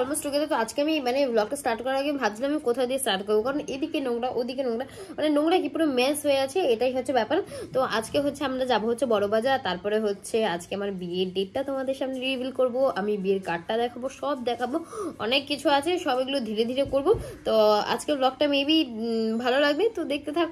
Almost together. তো আজকে আমি মানে ব্লগটা স্টার্ট করার আগে ভাবছিলাম আমি কোথা দিয়ে স্টার্ট করবো, কারণ এদিকে নোংরা ওদিকে নোংরা, মানে নোংরা কি পুরো মেস হয়ে আছে, এটাই হচ্ছে ব্যাপার। তো আজকে হচ্ছে আমরা যাবো হচ্ছে বড়বাজার, তারপরে হচ্ছে আজকে আমার বিয়ের ডেটটা তোমাদের সামনে রিভিল করব, আমি বিয়ের কার্ডটা দেখাবো, সব দেখাবো, অনেক কিছু আছে, সব এগুলো ধীরে ধীরে করবো। তো আজকের ব্লগটা মেবি ভালো লাগবে, তো দেখতে থাকো।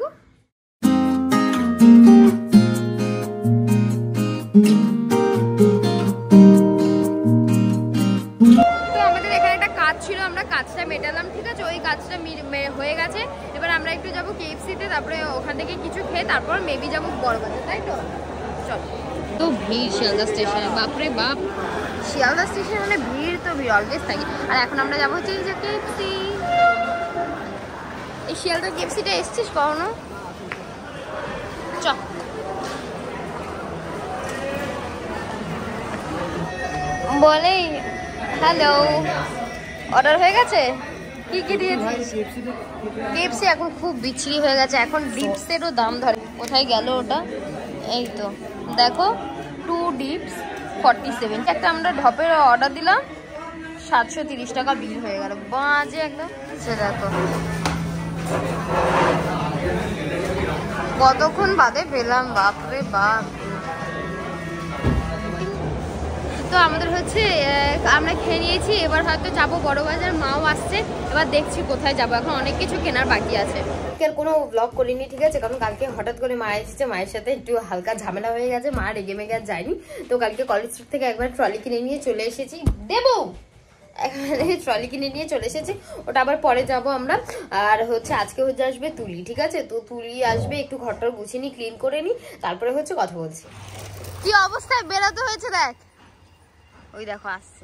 কাজটা মেটালাম, ঠিক আছে, ওই কাজটা হয়ে গেছে। এবার আমরা একটু যাবো KFC-তে, তারপরে ওখান থেকে কিছু খেয়ে তারপর মেবি যাবো বড়বাজার, তাই তো? চল। তো ভিড় শিয়ালদা স্টেশনে, বাপরে বাপ, শিয়ালদা স্টেশনে মানে ভিড় তো ভিড় অলওয়েজ থাকে। আর এখন আমরা যাবো হচ্ছে এই যে KFC। এই শিয়ালদা KFC-টা এসছিস কখনো? চল। বলে হ্যালো, অর্ডার হয়ে গেছে? কি কি দিয়েছিস? KFC এখন খুব বিচ্ছিরি হয়ে গেছে, এখন ডিপসেরও দাম ধরে। কোথায় গেল ওটা? এই তো দেখো, 2 ডিপস 47। একটা আমরা ঢপের অর্ডার দিলাম, 730 টাকা বিল হয়ে গেল, বাজে একদম। দেখো কতক্ষণ বাদে পেলাম, বাপরে বাপ। তো আমাদের হচ্ছে আমরা খেয়ে নিয়েছি, এবার হয়তো যাবো বড়বাজার, মাও আসছে, এবার দেখছি কোথায় যাবো, এখন অনেক কিছু কেনার বাকি আছে। আর কোনো ব্লগ করিনি, ঠিক আছে, কারণ কালকে হঠাৎ করে মা এসেছে, মায়ের সাথে একটু হালকা ঝামেলা হয়ে গেছে, মা রেগে মেগে আর যায়নি। তো কালকে কলেজ স্ট্রিট থেকে একবার ট্রলি কিনে নিয়ে চলে এসেছি, দেবো এখানে ট্রলি কিনে নিয়ে চলে এসেছি, ওটা আবার পরে যাব আমরা। আর হচ্ছে আজকে হচ্ছে আসবে তুলি, ঠিক আছে, তো তুলি আসবে, একটু ঘরটা গুছিয়ে নি, ক্লিন করে নি, তারপরে হচ্ছে কথা বলছি। কি অবস্থায় বেরোতে হয়েছে দেখ, ওই দেখো আসছে,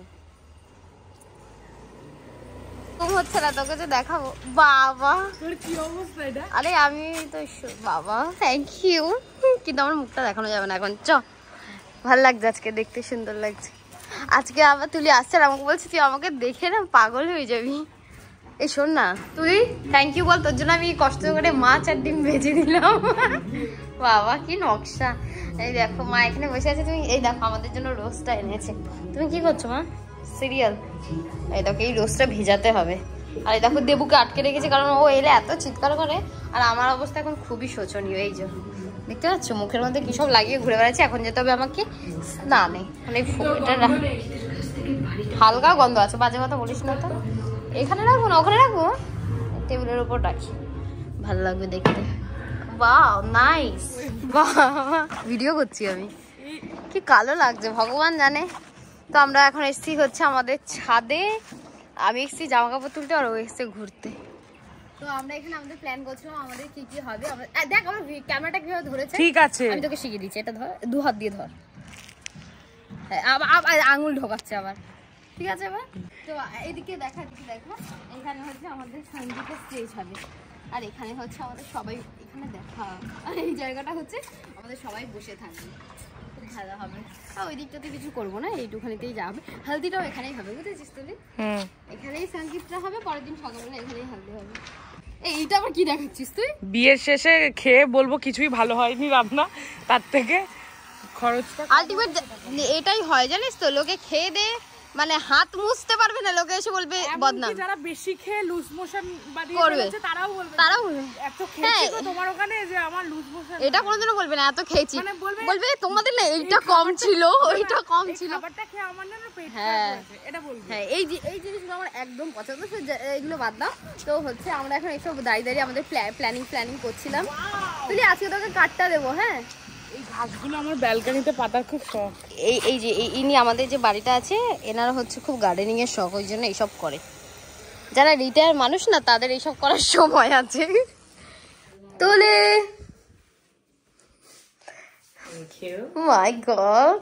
হচ্ছে না তোকে যে দেখাবো। বাবা তোর কি অবস্থা এটা? আরে আমি তো বাবা থ্যাংক ইউ, কিন্তু আমার মুখটা দেখানো যাবে না এখন। চ, ভালো লাগছে আজকে, দেখতে সুন্দর লাগছে। আজকে আবার তুলি আসছে আর আমাকে বলছে তুই আমাকে দেখে না পাগল হয়ে যাবি। এই শোন না তুই, থ্যাংক ইউ বল, তোর জন্য আমি কষ্ট করে মাছ আর ডিম ভেজে দিলাম। বাবা কি নকশা। এই দেখো মা এখানে বসে আছে, তুমি এই দেখো আমাদের জন্য রোস্টটা এনেছে। তুমি কি করছো মা? সিরিয়াল। এই দেখো এই রোস্টটা ভেজাতে হবে। আর এই দেখো দেবুকে আটকে রেখেছে, কারণ ও এলে এত চিৎকার করে, আর আমার অবস্থা এখন খুবই শোচনীয়। এই যে দেখতে পাচ্ছ মুখের মধ্যে কি সব লাগিয়ে ঘুরে বেড়াচ্ছে। এখন যেতে হবে আমাকে স্নানে, মানে এটা হালকা গন্ধ আছে, বাজে কথা বলিস না তো। এখানে রাখবো না ওখানে রাখবো, টেবিলের উপর রাখি, ভালো লাগবে দেখতে। বাহ নাইস, বাহ ভিডিও করছি আমি, কি কালো লাগছে ভগবান জানে। তো আমরা এখন এসছি হচ্ছে আমাদের ছাদে, আমি এসছি জামা কাপড় তুলতে আর ও এসছে ঘুরতে। তো আমরা এখানে আমাদের প্ল্যান করছিলাম আমাদের কি কি হবে। দেখ আমার ক্যামেরাটা কিভাবে ধরেছে, ঠিক আছে আমি তোকে শিখিয়ে দিচ্ছি। এটা ধর, 2 হাত দিয়ে ধর, আঙুল ঢোকাচ্ছে আবার, ঠিক আছে। এবার তো এদিকে দেখা, এদিকে দেখো, এখানে হচ্ছে আমাদের সঙ্গীতের স্টেজ হবে, আর এখানে হচ্ছে আমাদের সবাই এখানে দেখা, আর এই জায়গাটা হচ্ছে আমাদের সবাই বসে থাকবে, খুব ভালো হবে। আর ওই দিকটাতে কিছু করবো না, এইটুখানিতেই যাবে। হালদিটাও এখানেই হবে, বুঝেছিস তুই? এখানেই সঙ্গীতটা হবে, পরের দিন সকালবেলা এখানেই হালদি হবে। এইটা আবার কি দেখাচ্ছিস তুই? বিয়ের শেষে খেয়ে বলবো কিছুই ভালো হয়নি রান্না, তার থেকে খরচটা আলটিমেট এটাই হয় জানিস তো, লোকে খেয়ে দে মানে হাত মুছতে পারবে না, লোকে এসে বলবে বদনাম। যারা বেশি খেয়ে লুজ মোশন করবে তারাও বলবে এত খেয়েছি তো তোমার ওখানে যে আমার লুজ মোশন, এটা কোনোদিনও বলবে না এত খেয়েছি, বলবে তোমাদের না এইটা কম ছিল ওইটা কম ছিল, খাবারটা খেয়ে আমার না পেট খারাপ হয়েছে এটা বলবে। হ্যাঁ এই জিনিসগুলো আমার একদম পছন্দ, এগুলো বাদ দাও। তো হচ্ছে আমরা এখন এইসব দাঁড়িয়ে দাঁড়িয়ে আমাদের প্ল্যানিং করছিলাম। তুই আজকে তোকে কাটটা দেবো। হ্যাঁ এই ঘাসগুলো আমার ব্যালকনিতে পাতার খুব শখ। এই যে ইনি আমাদের যে বাড়িটা আছে, এনারা হচ্ছে খুব গার্ডেনিং এর শখ, ওই জন্য এইসব করে। যারা রিটায়ার মানুষ না তাদের এইসব করার সময় আছে। তোলে মাই গড।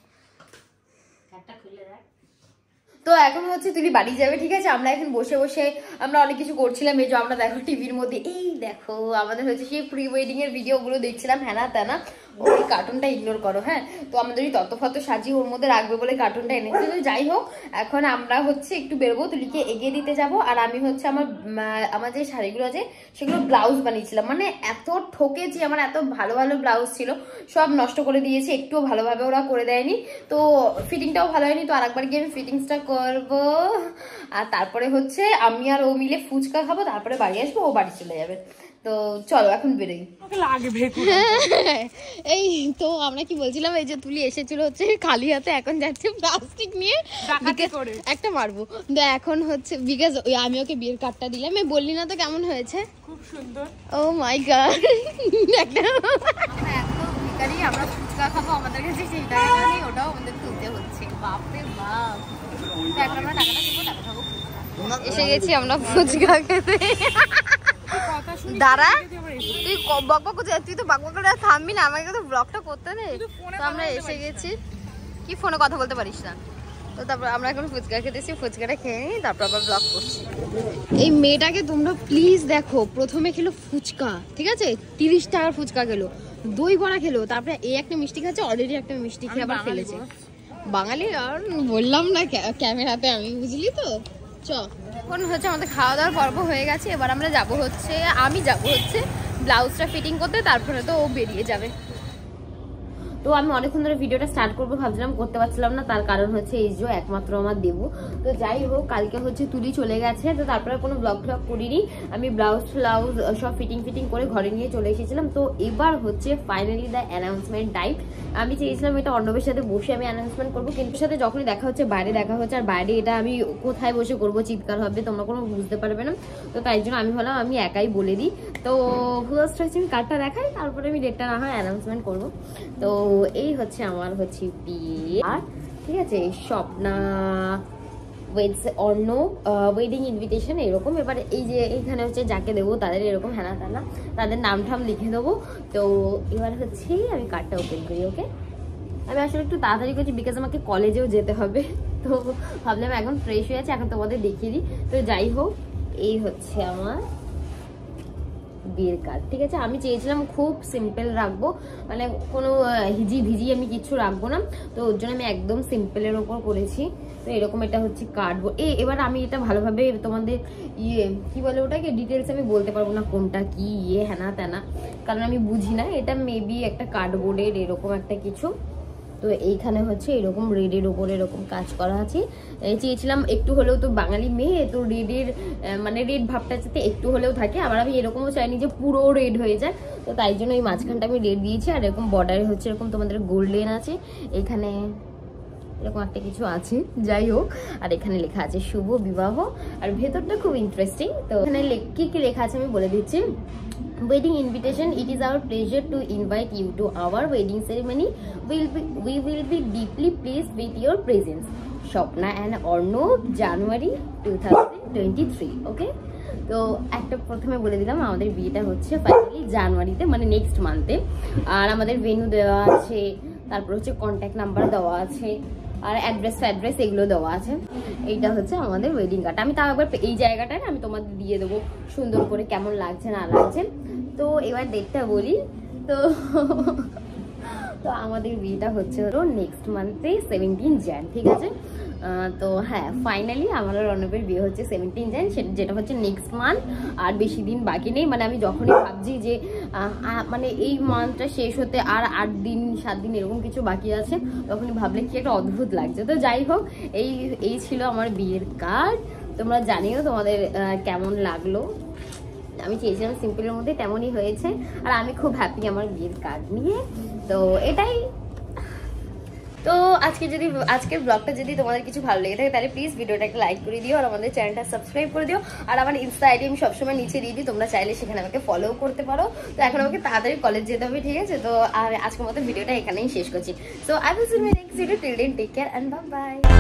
তো এখন হচ্ছে তুই বাড়ি যাবে, ঠিক আছে। আমরা এখন বসে বসে আমরা অনেক কিছু করছিলাম, এই যে আমরা দেখো টিভির মধ্যে এই দেখো আমাদের হচ্ছে সেই প্রি ওয়েডিং এর ভিডিওগুলো দেখছিলাম, হ্যাঁ না তা না ওই কার্টুনটা ইগনোর করো, হ্যাঁ। তো আমাদের ওই তত্ত্বফত সাজিয়ে ওর মধ্যে রাখবে বলে কার্টুনটা এনেছে। তো যাই হোক, এখন আমরা হচ্ছে একটু বেরোবো, তুলিকে এগিয়ে দিতে যাব। আর আমি হচ্ছে আমার যে শাড়িগুলো আছে সেগুলো ব্লাউজ বানিয়েছিলাম, মানে এত ঠকেছি, আমার এত ভালো ভালো ব্লাউজ ছিল সব নষ্ট করে দিয়েছি, একটুও ভালোভাবে ওরা করে দেয়নি। তো ফিটিংটাও ভালো হয়নি, তো আরেকবার গিয়ে আমি ফিটিংসটা করবো। আর তারপরে হচ্ছে আমি আর ও মিলে ফুচকা খাবো, তারপরে বাড়ি আসবো, ও বাড়ি চলে যাবে। তো চলো এখন বেরোই। এই তো আমরা কি বলছিলাম, এই যে তুলি এসেছিল হচ্ছে খালি হাতে, এখন যাচ্ছে প্লাস্টিক নিয়ে একটা মারবো। তো এখন হচ্ছে বিকজ আমি ওকে বিয়ের কার্ডটা দিলাম, আমি বললি না তো কেমন হয়েছে, খুব সুন্দর। ও মাই গড, একটা আমরা ফুচকা খাবো, আমাদের কাছে সেই টাকাটা নেই, ওটাও আমাদের তুলতে হচ্ছে। বাপরে বাপ, এখন আমরা টাকাটা দেবো, টাকা খাবো। এসে গেছি আমরা ফুচকা খেতে। দাঁড়া, তুই বকবক করছিস, তুই তো বকবক করে থামবি না, আমাকে তো ব্লগটা করতে নেই। তো আমরা এসে গেছি, কি ফোনে কথা বলতে পারিস না। তো তারপর আমরা এখন ফুচকা খেতেছি, ফুচকাটা খেয়ে নিই, তারপর আবার ব্লগ করছি। এই মেয়েটাকে তোমরা প্লিজ দেখো, প্রথমে খেলো ফুচকা, ঠিক আছে, 30 টাকার ফুচকা খেলো, দই বড়া খেলো, তারপরে এই একটা মিষ্টি খাচ্ছে, অলরেডি একটা মিষ্টি খেয়ে আবার ফেলেছে। বাঙালি আর বললাম না ক্যামেরাতে আমি, বুঝলি তো। চ, এখন হচ্ছে আমাদের খাওয়া দাওয়ার পর্ব হয়ে গেছে, এবার আমরা আমি যাব হচ্ছে ব্লাউজটা ফিটিং করতে, তারপরে তো ও বেরিয়ে যাবে। তো আমি অনেকক্ষণ ধরে ভিডিওটা স্টার্ট করবো ভাবছিলাম, করতে পারছিলাম না, তার কারণ হচ্ছে এই যে একমাত্র আমার দেবো। তো যাই হোক, কালকে হচ্ছে তুলি চলে গেছে, তো তারপরে কোনো ব্লগ করিনি, আমি ব্লাউজ সব ফিটিং করে ঘরে নিয়ে চলে এসেছিলাম। তো এবার হচ্ছে ফাইনালি দ্য অ্যানাউন্সমেন্ট টাইম। আমি চেয়েছিলাম এটা অর্ণবের সাথে বসে আমি অ্যানাউন্সমেন্ট করবো, কিন্তু সাথে যখনই দেখা হচ্ছে বাইরে দেখা হচ্ছে, আর বাইরে এটা আমি কোথায় বসে করবো, চিৎকার হবে, তোমরা কোনো বুঝতে পারবে না। তো তাই জন্য আমি ভাবলাম আমি একাই বলে দিই। তো ফার্স্ট হচ্ছে আমি কার্ডটা দেখাই, তারপরে আমি ডেটটা না হয় অ্যানাউন্সমেন্ট করবো। তো এই হচ্ছে আমার হচ্ছে বিয়ে, আর ঠিক আছে, স্বপ্না অর্ণ ওয়েডিং ইনভিটেশন এরকম। এবার এই যে এইখানে হচ্ছে যাকে দেবো তাদের এরকম হ্যানা ত্যানা, তাদের নাম ঠাম লিখে দেবো। তো এবার হচ্ছে আমি কার্ডটা ওপেন করি। ওকে, আমি আসলে একটু তাড়াতাড়ি করছি বিকজ আমাকে কলেজেও যেতে হবে। তো ভাবলাম এখন ফ্রেশ হয়ে আছে, এখন তোমাদের দেখিয়ে দিই। তো যাই হোক, এই হচ্ছে আমার বিয়ের কার্ড, ঠিক আছে। আমি চেয়েছিলাম খুব সিম্পল রাখবো, মানে কোনো হিজি ভিজি আমি কিছু রাখবো না, তো ওর জন্য আমি একদম সিম্পলের ওপর করেছি। তো এরকম এটা হচ্ছে কার্ডবোর্ড। এবার আমি এটা ভালোভাবে তোমাদের কি বলে ওটাকে ডিটেলস আমি বলতে পারবো না কোনটা কি হ্যানা ত্যানা, কারণ আমি বুঝি না। এটা মেবি একটা কার্ডবোর্ডের এরকম একটা কিছু। তো এইখানে হচ্ছে এরকম রেডের ওপর এরকম কাজ করা আছে। চেয়েছিলাম একটু হলেও, তো বাঙালি মেয়ে তো রেডের মানে রেড ভাবটা যাতে একটু হলেও থাকে, আবার আমি এরকমও চাইনি যে পুরো রেড হয়ে যায়। তো তাই জন্য এই মাঝখানটা আমি রেড দিয়েছি, আর এরকম বর্ডারে হচ্ছে এরকম তোমাদের গোল্ডেন আছে, এখানে এরকম একটা কিছু আছে। যাই হোক, আর এখানে লেখা আছে শুভ বিবাহ, আর ভেতরটা খুব ইন্টারেস্টিং। তো এখানে কি কি লেখা আছে আমি বলে দিচ্ছি। Wedding invitation. It is our pleasure to invite you to our wedding ceremony. We will be deeply pleased with your presence. Swapna and Orno, January 2023. Okay? তো একটা প্রথমে বলে দিলাম আমাদের বিয়েটা হচ্ছে ফাইনালি জানুয়ারিতে, মানে নেক্সট মান্থে। আর আমাদের ভেন্যু দেওয়া আছে, তারপর হচ্ছে কন্ট্যাক্ট নাম্বার দেওয়া আছে, আর অ্যাড্রেস এগুলো দেওয়া আছে। এইটা হচ্ছে আমাদের ওয়েডিং কার্ড। আমি তাও একবার এই জায়গাটায় আমি তোমাদের দিয়ে দেবো সুন্দর করে, কেমন লাগছে না লাগছে। তো এবার ডেটটা বলি। তো আমাদের বিয়েটা হচ্ছে হলো নেক্সট মান্থে 17 jan, ঠিক আছে। তো হ্যাঁ, ফাইনালি আমার রণবের বিয়ে হচ্ছে 17 jan, যেটা হচ্ছে নেক্সট মান্থ। আর বেশি দিন বাকি নেই, মানে আমি যখনই ভাবছি যে মানে এই মান্থটা শেষ হতে আর 8 দিন 7 দিন এরকম কিছু বাকি আছে, তখনই ভাবলে কি একটা অদ্ভুত লাগছে। তো যাই হোক, এই ছিল আমার বিয়ের কার্ড। তোমরা জানিও তোমাদের কেমন লাগলো। আমি চেয়েছিলাম সিম্পলের মধ্যে, তেমনই হয়েছে, আর আমি খুব হ্যাপি আমার বিয়ের কার্ড নিয়ে। তো এটাই। তো আজকের ব্লগটা যদি তোমাদের কিছু ভালো লেগে থাকে, তাহলে প্লিজ ভিডিওটাকে লাইক করে দিও, আর আমাদের চ্যানেলটা সাবস্ক্রাইব করে দিও। আর আমার ইনস্টা আইডি আমি সবসময় নিচে দিয়ে দিই, তোমরা চাইলে সেখানে আমাকে ফলো করতে পারো। তো এখন আমাকে তাড়াতাড়ি কলেজ যেতে হবে, ঠিক আছে। তো আর আজকের মতো ভিডিওটা এখানেই শেষ করছি। So I will see you next video. Till then take care and bye by.